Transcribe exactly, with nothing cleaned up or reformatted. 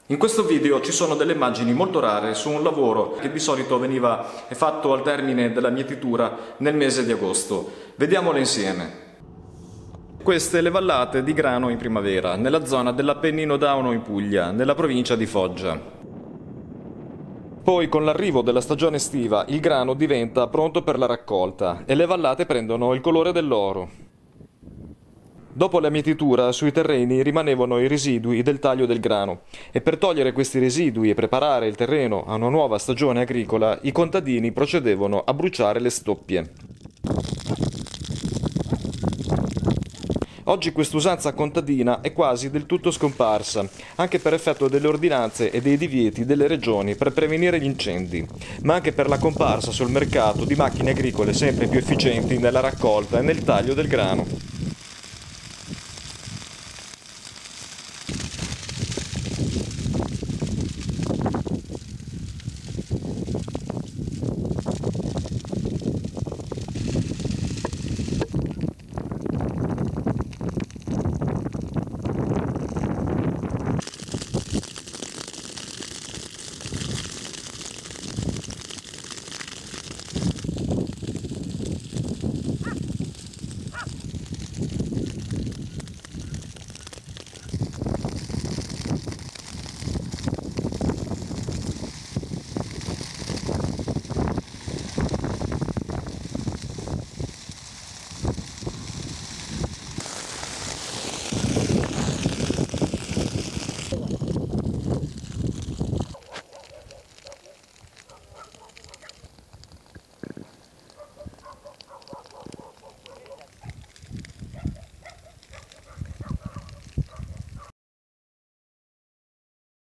In questo video ci sono delle immagini molto rare su un lavoro che di solito veniva fatto al termine della mietitura nel mese di agosto. Vediamole insieme. Queste le vallate di grano in primavera, nella zona dell'Appennino Dauno in Puglia, nella provincia di Foggia. Poi con l'arrivo della stagione estiva il grano diventa pronto per la raccolta e le vallate prendono il colore dell'oro. Dopo la mietitura sui terreni rimanevano i residui del taglio del grano e per togliere questi residui e preparare il terreno a una nuova stagione agricola i contadini procedevano a bruciare le stoppie. Oggi quest'usanza contadina è quasi del tutto scomparsa, anche per effetto delle ordinanze e dei divieti delle regioni per prevenire gli incendi, ma anche per la comparsa sul mercato di macchine agricole sempre più efficienti nella raccolta e nel taglio del grano.